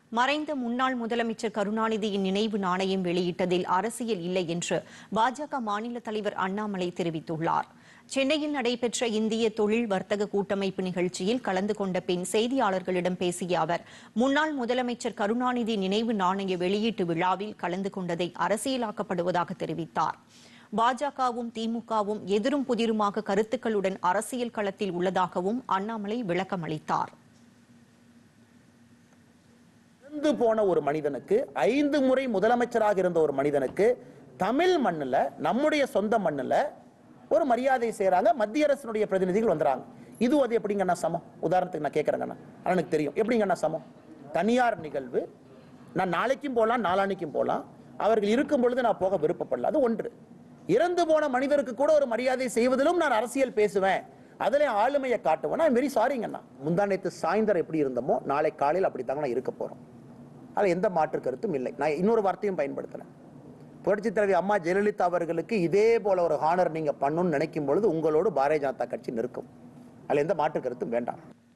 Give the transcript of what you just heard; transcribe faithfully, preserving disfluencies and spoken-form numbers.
மறைந்த முன்னாள் முதலமைச்சர் கருணாநிதியின் நினைவு நாணயம் வெளியிட்டதில் அரசியல் இல்லை என்று பாஜக மாநில தலைவர் அண்ணாமலை தெரிவித்துள்ளார். சென்னையில் நடைபெற்ற இந்திய தொழில் வர்த்தக கூட்டமைப்பு நிகழ்ச்சியில் கலந்து கொண்ட பின் செய்தியாளர்களிடம் பேசிய அவர், முன்னாள் முதலமைச்சர் கருணாநிதி நினைவு நாணய வெளியீட்டு விழாவில் கலந்து கொண்டதை அரசியலாக்கப்படுவதாக தெரிவித்தார். பாஜகவும் திமுகவும் எதிரும் புதிருமாக கருத்துக்களுடன் அரசியல் களத்தில் உள்ளதாகவும் அண்ணாமலை விளக்கம் அளித்தார். இறந்து போன ஒரு மனிதனுக்கு, ஐந்து முறை முதலமைச்சராக இருந்த ஒரு மனிதனுக்கு தமிழ் மண்ணில், நம்முடைய சொந்த மண்ணில் ஒரு மரியாதை செய்யறாங்க. மத்திய அரசினுடைய பிரதிநிதிகள் வந்துறாங்க. இது அது எப்படிங்கண்ணா சமம்? உதாரணத்துக்கு நான் கேட்கறேங்கண்ணா, எனக்கு தெரியும் எப்படிங்கண்ணா சமம். தனியார் நிகழ்வு, நான் நாளைக்கும் போகலாம், நாளானைக்கும் போகலாம். அவர்கள் இருக்கும் பொழுது நான் போக விருப்பப்படல. அது ஒன்று. இறந்து போன மனிதருக்கு கூட ஒரு மரியாதை செய்வதிலும் நான் அரசியல் பேசுவேன், அதில் ஆளுமையை காட்டுவேன். I am very சாரிங்கண்ணா. முந்தானத்து சாயந்தரம் எப்படி இருந்தோமோ நாளை காலையில் அப்படித்தாங்க இருக்க போறோம். அதில் எந்த மாற்று கருத்தும் இல்லை. நான் இன்னொரு வார்த்தையும் பயன்படுத்தினேன். புரட்சி தலைவி அம்மா ஜெயலலிதா அவர்களுக்கு இதே போல ஒரு ஹானர் நீங்க பண்ணணும்னு நினைக்கும் பொழுது உங்களோடு பாரதிய ஜனதா கட்சி நிற்கும். அதில் எந்த மாற்று கருத்தும் வேண்டாம்.